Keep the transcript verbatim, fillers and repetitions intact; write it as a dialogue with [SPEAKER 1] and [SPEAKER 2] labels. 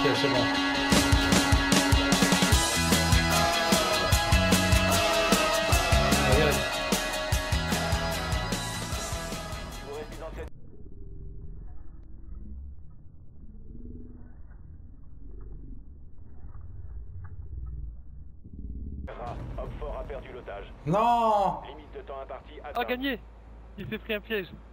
[SPEAKER 1] Ok, c'est bon.
[SPEAKER 2] Homme fort a perdu l'otage.
[SPEAKER 1] Non.
[SPEAKER 2] Limite de temps imparti.
[SPEAKER 3] Ah, gagné! Il s'est pris un piège.